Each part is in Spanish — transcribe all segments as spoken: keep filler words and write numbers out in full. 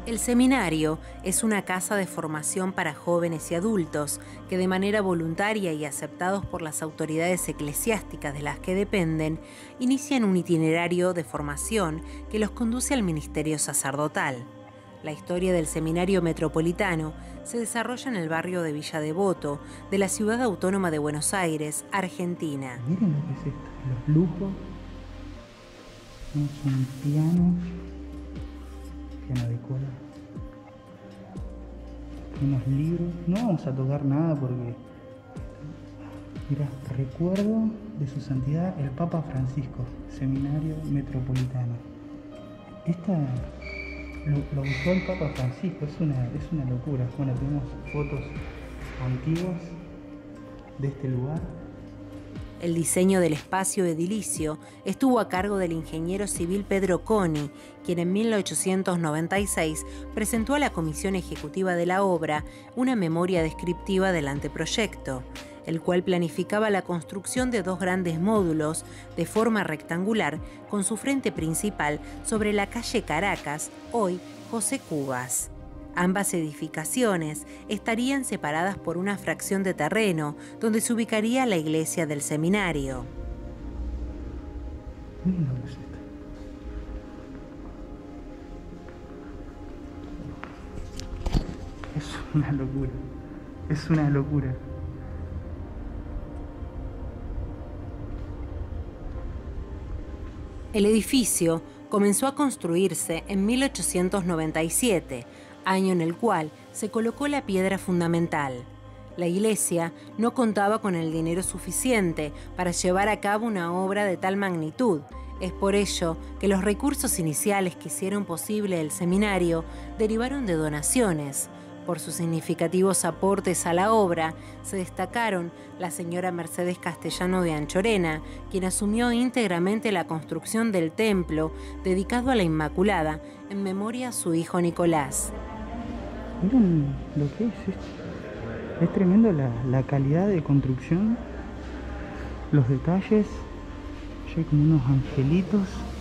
El seminario es una casa de formación para jóvenes y adultos que de manera voluntaria y aceptados por las autoridades eclesiásticas de las que dependen, inician un itinerario de formación que los conduce al ministerio sacerdotal. La historia del Seminario Metropolitano se desarrolla en el barrio de Villa Devoto, de la ciudad autónoma de Buenos Aires, Argentina. Miren lo que es esto, los lujos. Tenemos un piano, piano de cola. Unos libros. No vamos a tocar nada porque... Mira, recuerdo de su santidad el Papa Francisco, Seminario Metropolitano. Esta lo, lo usó el Papa Francisco, es una, es una locura. Bueno, tenemos fotos antiguas de este lugar. El diseño del espacio edilicio estuvo a cargo del ingeniero civil Pedro Coni, quien en mil ochocientos noventa y seis presentó a la Comisión Ejecutiva de la obra una memoria descriptiva del anteproyecto, el cual planificaba la construcción de dos grandes módulos de forma rectangular con su frente principal sobre la calle Caracas, hoy José Cubas. Ambas edificaciones estarían separadas por una fracción de terreno donde se ubicaría la iglesia del seminario. Miren lo que es esto. Es una locura. Es una locura. El edificio comenzó a construirse en mil ochocientos noventa y siete, año en el cual se colocó la piedra fundamental. La iglesia no contaba con el dinero suficiente para llevar a cabo una obra de tal magnitud. Es por ello que los recursos iniciales que hicieron posible el seminario derivaron de donaciones. Por sus significativos aportes a la obra, se destacaron la señora Mercedes Castellano de Anchorena, quien asumió íntegramente la construcción del templo dedicado a la Inmaculada, en memoria a su hijo Nicolás. Miren lo que es esto. Es tremendo la, la calidad de construcción, los detalles. Ya hay como unos angelitos.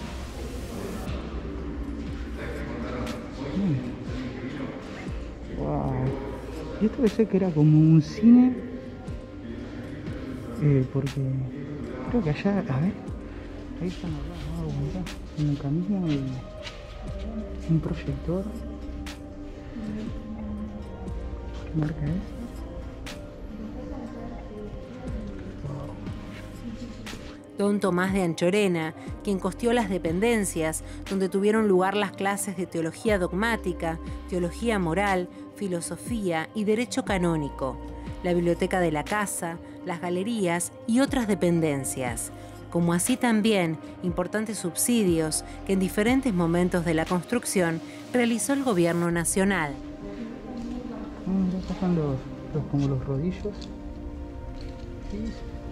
Miren. Wow. Y esto pensé que era como un cine, eh, porque creo que allá, a ver, ahí están wow, un mecanismo de un proyector. ¿Qué marca es? Don Tomás de Anchorena, quien costeó las dependencias donde tuvieron lugar las clases de teología dogmática, teología moral, filosofía y derecho canónico, la biblioteca de la casa, las galerías y otras dependencias, como así también importantes subsidios que en diferentes momentos de la construcción realizó el gobierno nacional. Mm, estos son los, los, como los rodillos. ¿Sí?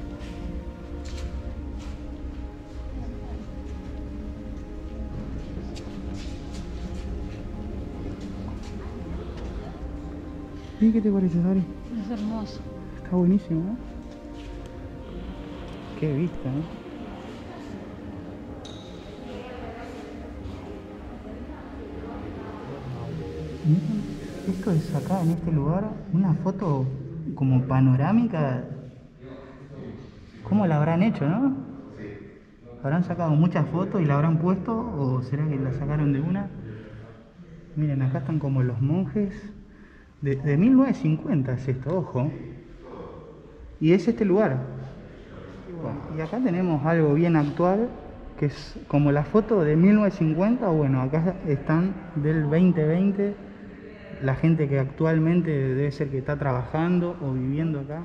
¿Y qué te parece, Sari? Es hermoso. Está buenísimo, ¿no? Qué vista, ¿no? Miren, esto es acá, en este lugar, una foto como panorámica. ¿Cómo la habrán hecho, no? ¿Habrán sacado muchas fotos y la habrán puesto? ¿O será que la sacaron de una? Miren, acá están como los monjes. De, de mil novecientos cincuenta es esto, ojo. Y es este lugar. Bueno, y acá tenemos algo bien actual, que es como la foto de mil novecientos cincuenta. Bueno, acá están del veinte veinte, la gente que actualmente debe ser que está trabajando o viviendo acá.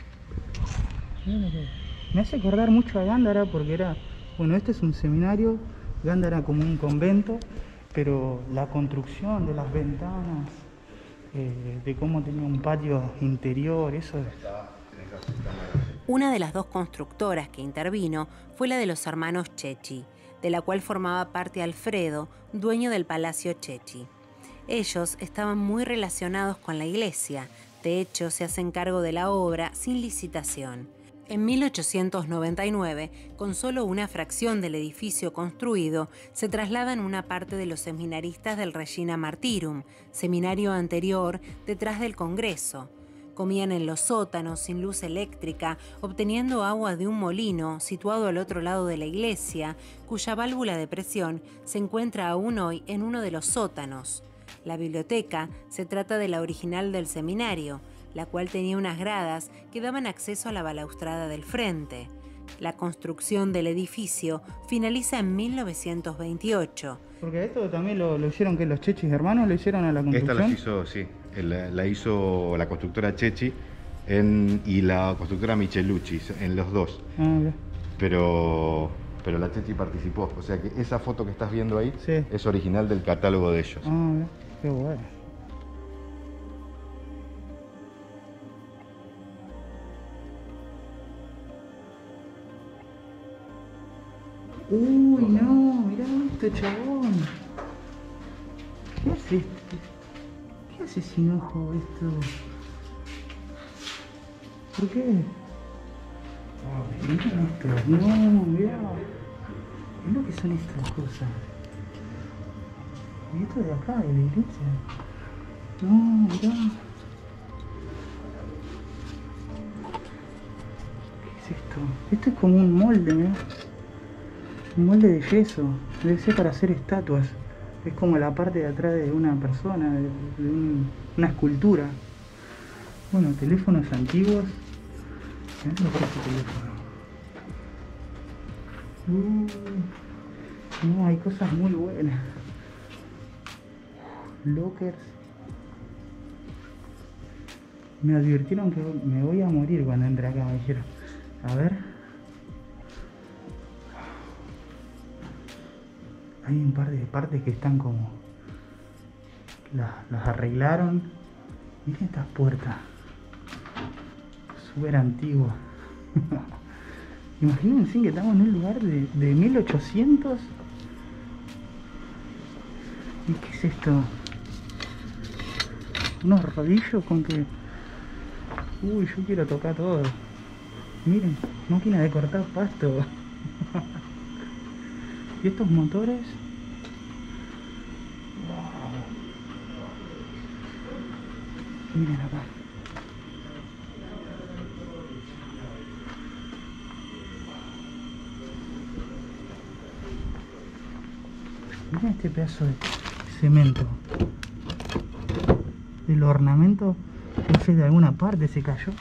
Me hace acordar mucho a Gándara porque era, bueno, este es un seminario, Gándara como un convento, pero la construcción de las ventanas, Eh, de cómo tenía un patio interior, eso es... Una de las dos constructoras que intervino fue la de los hermanos Chechi, de la cual formaba parte Alfredo, dueño del Palacio Chechi. Ellos estaban muy relacionados con la iglesia, de hecho se hacen cargo de la obra sin licitación. En mil ochocientos noventa y nueve, con solo una fracción del edificio construido, se trasladan una parte de los seminaristas del Regina Martyrum, seminario anterior detrás del Congreso. Comían en los sótanos sin luz eléctrica, obteniendo agua de un molino situado al otro lado de la iglesia, cuya válvula de presión se encuentra aún hoy en uno de los sótanos. La biblioteca se trata de la original del seminario, la cual tenía unas gradas que daban acceso a la balaustrada del frente. La construcción del edificio finaliza en mil novecientos veintiocho. Porque esto también lo, lo hicieron, que los Chechis hermanos lo hicieron a la construcción. Esta las hizo, sí, la, la hizo la constructora Chechi en, y la constructora Michelucci, en los dos. Ah, ya. Pero, pero la Chechi participó, o sea que esa foto que estás viendo ahí sí. es original del catálogo de ellos. Ah, ya. Qué bueno. Uy, no, mirá esto, chabón. ¿Qué hace esto? ¿Qué hace sin ojo esto? ¿Por qué? Mirá esto. No, mirá. Mirá lo que son estas cosas. ¿Y esto de acá, de la iglesia? No, mirá. ¿Qué es esto? Esto es como un molde, mirá. Un molde de yeso, debe ser para hacer estatuas. Es como la parte de atrás de una persona, de, de un, una escultura. Bueno, teléfonos antiguos. Mirá lo que es este teléfono. Uh, no, hay cosas muy buenas. Lockers. Me advirtieron que me voy a morir cuando entre acá, me dijeron. A ver. Hay un par de partes que están como... Las, las arreglaron. Miren estas puertas. Súper antiguas. Imagínense que estamos en un lugar de, de mil ochocientos. ¿Y qué es esto? Unos rodillos con que... Uy, yo quiero tocar todo. Miren, máquina de cortar pasto. ¿Y estos motores? Wow. Miren acá. Miren este pedazo de cemento. El ornamento, no sé, de alguna parte se cayó.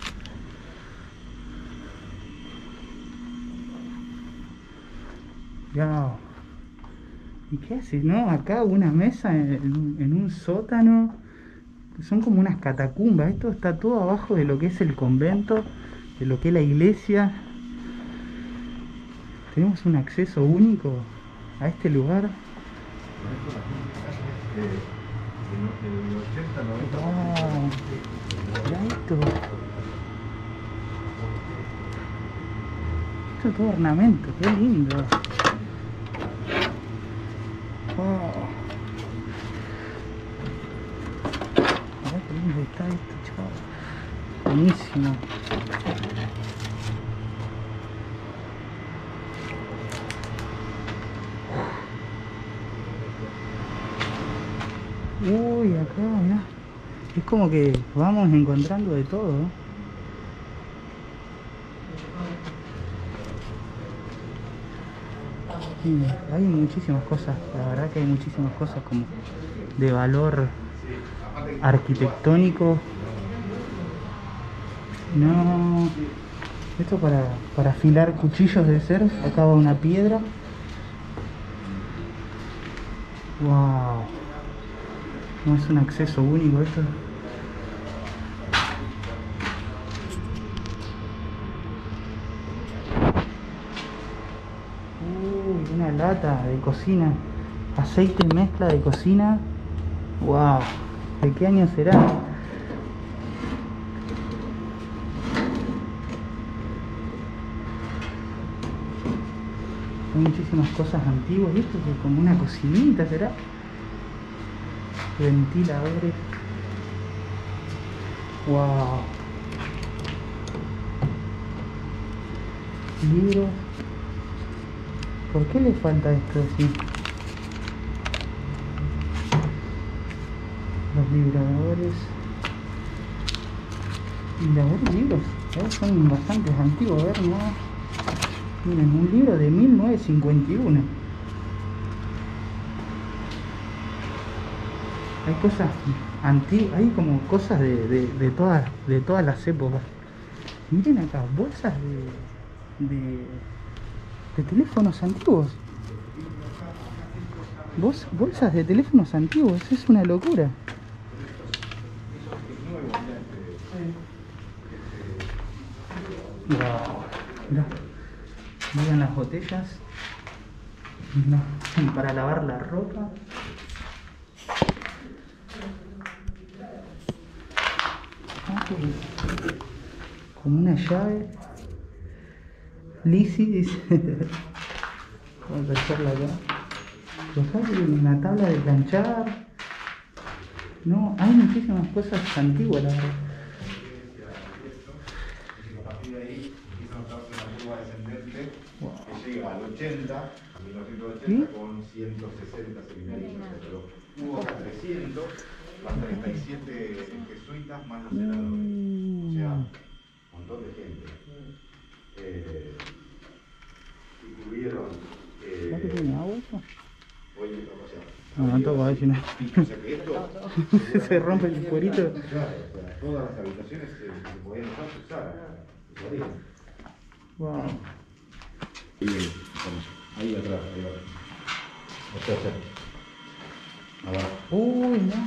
Ya. ¿Y qué hace? No, acá una mesa en, en un sótano. Son como unas catacumbas. Esto está todo abajo de lo que es el convento, de lo que es la iglesia. Tenemos un acceso único a este lugar. Wow. Mirá esto. Esto es todo ornamento, qué lindo. Wow. Mirá qué lindo está esto, chaval. Buenísimo. Uy, acá, mirá. Es como que vamos encontrando de todo, ¿eh? Sí, hay muchísimas cosas, la verdad que hay muchísimas cosas como de valor arquitectónico. No, esto para, para afilar cuchillos debe ser. Acá va una piedra. Wow, no, es un acceso único esto. Una lata de cocina, aceite y mezcla de cocina. Wow, ¿de qué año será? Hay muchísimas cosas antiguas. ¿Y esto es como una cocinita será? Ventiladores. Wow. Libros. ¿Por qué le falta esto así? Los vibradores. Y a ver, libros, ¿eh? Son bastante antiguos, a ver, ¿no? Miren, un libro de mil novecientos cincuenta y uno. Hay cosas antiguas, hay como cosas de, de, de, todas, de todas las épocas. Miren acá, bolsas de, de, de teléfonos antiguos. Bol- bolsas de teléfonos antiguos, es una locura. Wow, mirá, miren las botellas. Mirá, para lavar la ropa. Como una llave. Lizzy dice. Vamos a echarla acá. Acá hay una tabla de planchar. No, hay muchísimas cosas antiguas, la verdad. A partir de ahí empieza a notarse una curva descendente que llega al ochenta, a mil novecientos ochenta, ¿sí? Con ciento sesenta seminaristas, pero hubo hasta trescientos, más treinta y siete jesuitas, más los senadores. O sea, un montón de gente. Eh, incluyeron. ¿Ya que tiene agua eso? Oye, o sea, no, no toco, a ver si no. o sea que esto se rompe el cuerito. Claro, o sea, todas las habitaciones se, se podían usar, se usaban, se podían. Wow. Ahí atrás, ahí atrás. O sea, o sea. Abajo. Uy, no.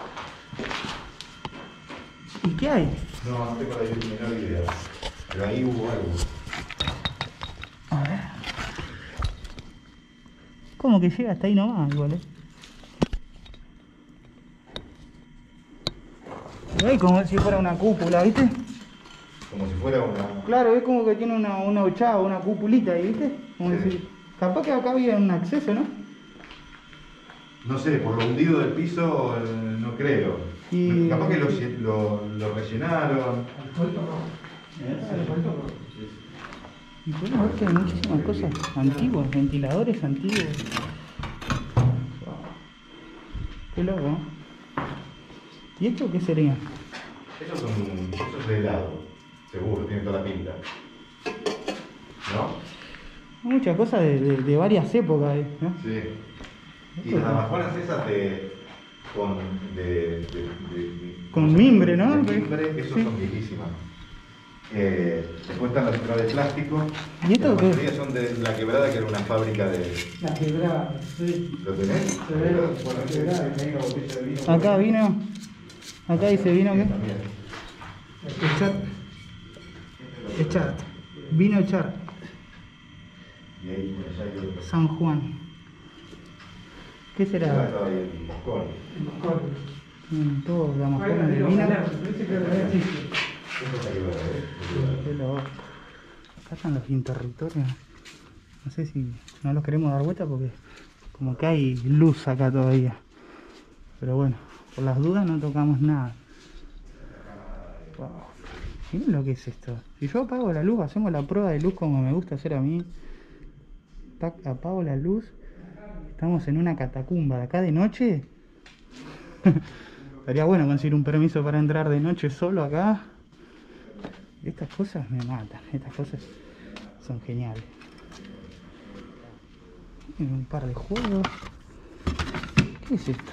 ¿Y qué hay? No, no tengo la menor idea. Pero ahí hubo algo. A ver. Como que llega hasta ahí nomás, igual, eh. Ay, como si fuera una cúpula, ¿viste? Como si fuera una... Claro, es como que tiene una, una ochava, una cupulita ahí, ¿viste? Como Sí. decir, capaz que acá había un acceso, ¿no? No sé, por lo hundido del piso, eh, no creo. Y- Capaz que lo, lle- lo, lo rellenaron. Y podemos ver que hay muchísimas cosas antiguas, ventiladores antiguos. Qué loco, ¿no? ¿Y esto qué sería? Esos son, eso es de helado, seguro, tiene toda la pinta. ¿No? Hay muchas cosas de, de, de varias épocas, eh, ¿no? Sí. Y las amapolas esas de... con... de... de, de, de Con mimbre, ¿no? De mimbre, esos Sí. son viejísimas. Eh, después están las entradas de plástico. ¿Y esto la qué? mayoría son de La Quebrada, que era una fábrica de... La quebrada, sí. ¿Lo tenés? Se ve, Bueno, la quebrada. hay una botella de vino. Acá vino. Acá dice vino, ¿qué? También. Echar. Echar. Vino echar. Y ahí, por allá hay otro. San Juan. ¿Qué Acá será? estaba ahí el moscón. Mm, todo la mojona de vino. Eso es La Quebrada, ¿eh? Qué loco. Acá están los interruptores. No sé si no los queremos dar vuelta porque como que hay luz acá todavía. Pero bueno, por las dudas no tocamos nada. Wow. Miren lo que es esto. Si yo apago la luz, hacemos la prueba de luz como me gusta hacer a mí. Tac, apago la luz. Estamos en una catacumba. De acá de noche. Estaría bueno conseguir un permiso para entrar de noche solo acá. Estas cosas me matan. Estas cosas son geniales. Miren, un par de juegos. ¿Qué es esto?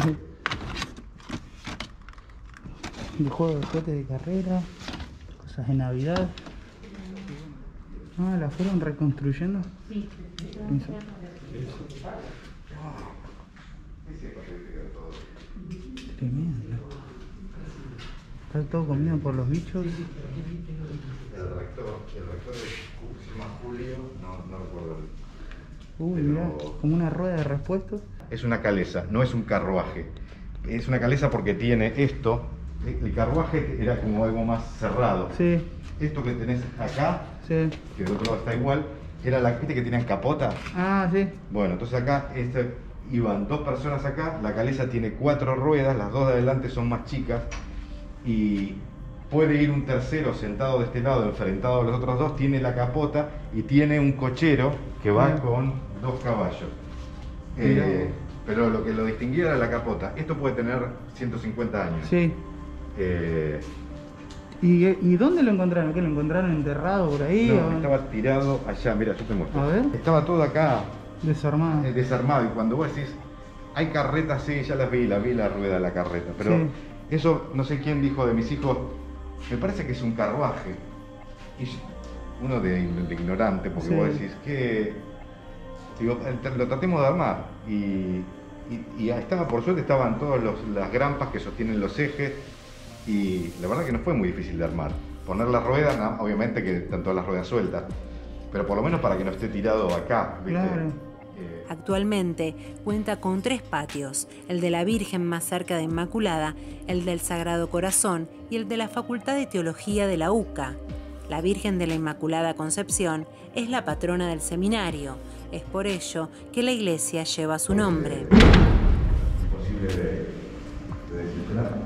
De juego de cohete de carrera. Cosas de Navidad. Ah, ¿la fueron reconstruyendo? Sí. Tremendo. Está todo comido por los bichos. El rector, el rector se llama Julio, no, no recuerdo. Uy, Pero- mirá, como una rueda de repuestos. Es una calesa, no es un carruaje. Es una calesa porque tiene esto. El carruaje era como algo más cerrado. Sí, Esto que tenés acá, sí. que del otro lado está igual, era la viste que tenían capota. Ah, sí. Bueno, entonces acá este, iban dos personas acá, la calesa tiene cuatro ruedas, las dos de adelante son más chicas y puede ir un tercero sentado de este lado, enfrentado a los otros dos, tiene la capota y tiene un cochero que va Bien. con dos caballos. Eh, pero lo que lo distinguía era la capota. Esto puede tener ciento cincuenta años. Sí. Eh, ¿Y, ¿Y dónde lo encontraron? ¿Qué lo encontraron enterrado por ahí? no, o- estaba tirado allá, mira, yo te muestro. A ver. Estaba todo acá Desarmado. eh, desarmado y cuando vos decís, hay carretas, sí, ya las vi, la vi la rueda de la carreta, pero Sí. eso no sé quién dijo de mis hijos, me parece que es un carruaje. Y yo- uno de, de ignorante, porque Sí. vos decís que digo, eh, lo tratemos de armar y, y, y estaba, por suerte estaban todas los- las grampas que sostienen los ejes y la verdad que no fue muy difícil de armar. Poner las ruedas, no, obviamente que están todas las ruedas sueltas, pero por lo menos para que no esté tirado acá, ¿viste? Claro. Eh, Actualmente cuenta con tres patios, el de la Virgen más cerca de Inmaculada, el del Sagrado Corazón y el de la Facultad de Teología de la U C A. La Virgen de la Inmaculada Concepción es la patrona del seminario. Es por ello que la iglesia lleva su nombre. imposible de, de descifrar.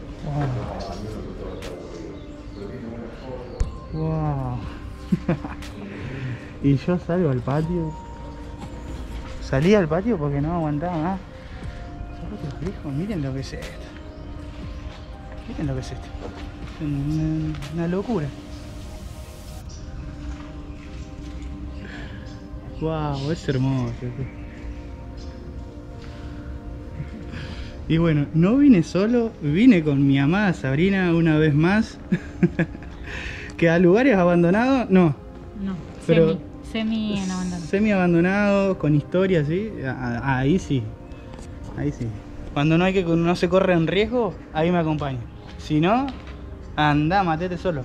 Wow. Wow. Y yo salgo al patio. Salí al patio porque no aguantaba más. Zapatos viejos, miren lo que es esto. Miren lo que es esto. Una, una locura. Wow, es hermoso. Y bueno, no vine solo, vine con mi amada Sabrina una vez más. Que a lugares abandonados, no. No, Pero- semi, semi en abandono. Semi abandonado, con historia, ¿sí? A- a- Ahí sí. Ahí sí. Cuando no hay que no se corre en riesgo, ahí me acompaña. Si no, anda, matete solo.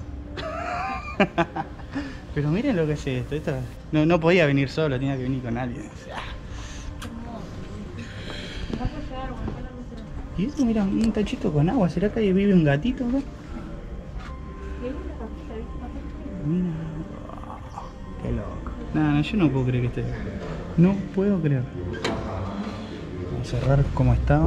Pero miren lo que es esto. esto no, no podía venir solo, tenía que venir con alguien. Y eso, mira, un tachito con agua. ¿Será que ahí vive un gatito acá? Mira. Qué loco. No, no, yo no puedo creer que esté. No puedo creer. Vamos a cerrar como estaba.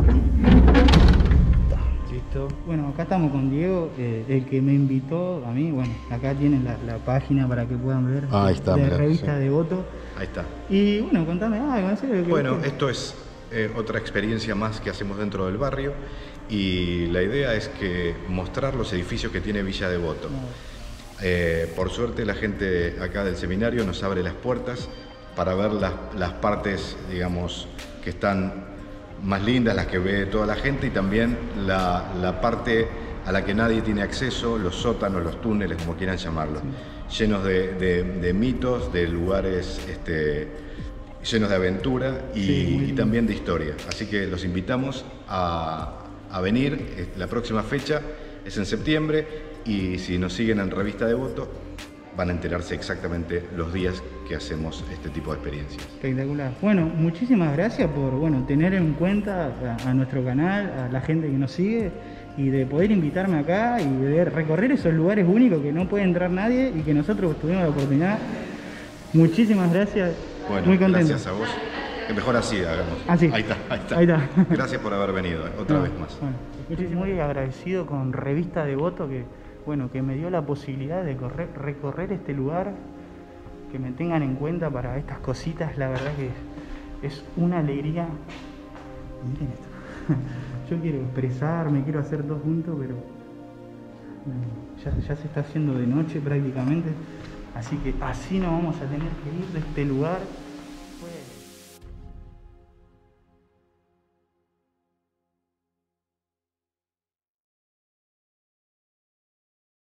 Listo. Bueno, acá estamos con Diego, eh, el que me invitó a mí. Bueno, acá tienen la, la página para que puedan ver. Ah, ahí está, De mirá, revista sí. Devoto. Ahí está. Y bueno, contame algo, no sé. ¿qué- Bueno, qué- esto es eh, otra experiencia más que hacemos dentro del barrio y la idea es que mostrar los edificios que tiene Villa Devoto. Eh, por suerte la gente acá del seminario nos abre las puertas para ver las, las partes, digamos, que están más lindas, las que ve toda la gente y también la, la parte a la que nadie tiene acceso, los sótanos, los túneles, como quieran llamarlo, llenos de, de- de mitos, de lugares este, llenos de aventura y, Sí, muy y lindo. también de historia. Así que los invitamos a, a venir. Eh, La próxima fecha es en septiembre y si nos siguen en Revista Devoto van a enterarse exactamente los días que hacemos este tipo de experiencias. Espectacular. Bueno, muchísimas gracias por bueno, tener en cuenta a, a nuestro canal, a la gente que nos sigue y de poder invitarme acá y de recorrer esos lugares únicos que no puede entrar nadie y que nosotros tuvimos la oportunidad. Muchísimas gracias. Bueno, Muy contento. gracias a vos. Que mejor así hagamos. Ah, sí. Ahí está, ahí está. Ahí está. Gracias por haber venido eh, otra No, vez más. Bueno, muchísimo muy agradecido con Revista Devoto que, bueno, que me dio la posibilidad de correr, recorrer este lugar, que me tengan en cuenta para estas cositas, la verdad que es una alegría. Miren esto. Yo quiero expresarme, quiero hacer todo junto, pero bueno, ya, ya se está haciendo de noche prácticamente, así que así nos vamos a tener que ir de este lugar. Pues,